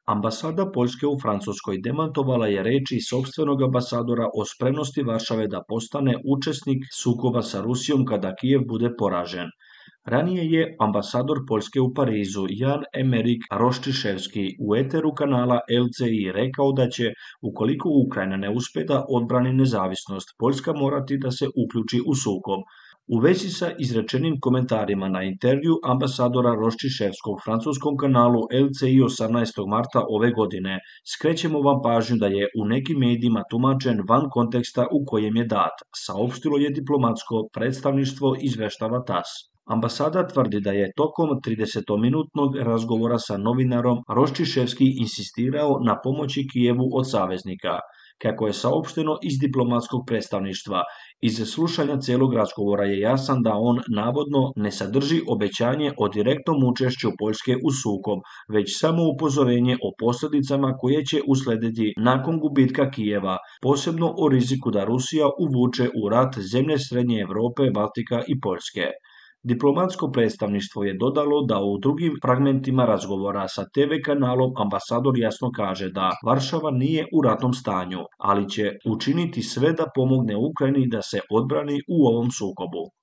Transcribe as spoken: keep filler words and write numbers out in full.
Ambasada Poljske u Francuskoj demantovala je reči sopstvenog ambasadora o spremnosti Varšave da postane učesnik sukoba sa Rusijom kada Kijev bude poražen. Ranije je ambasador Poljske u Parizu Jan Emerik Roštiševski u eteru kanala L C I rekao da će, ukoliko Ukrajina ne uspe da odbrani nezavisnost, Poljska morati da se uključi u sukob. U vezi sa izrečenim komentarima na intervju ambasadora Roštiševskog francuskom kanalu L C I osamnaestog marta ove godine, skrećemo vam pažnju da je u nekim medijima tumačen van konteksta u kojem je dat, saopštilo je diplomatsko predstavništvo, izveštava T A S. Ambasada tvrdi da je tokom tridesetominutnog razgovora sa novinarom Roštiševski insistirao na pomoći Kijevu od saveznika. Kako je saopšteno iz diplomatskog predstavništva, iz slušanja celog razgovora je jasan da on navodno ne sadrži obećanje o direktnom učešću Poljske u sukob, već samo upozorenje o posledicama koje će uslediti nakon gubitka Kijeva, posebno o riziku da Rusija uvuče u rat zemlje Srednje Evrope, Baltika i Poljske. Diplomatsko predstavništvo je dodalo da u drugim fragmentima razgovora sa T V kanalom ambasador jasno kaže da Varšava nije u ratnom stanju, ali će učiniti sve da pomogne Ukrajini da se odbrani u ovom sukobu.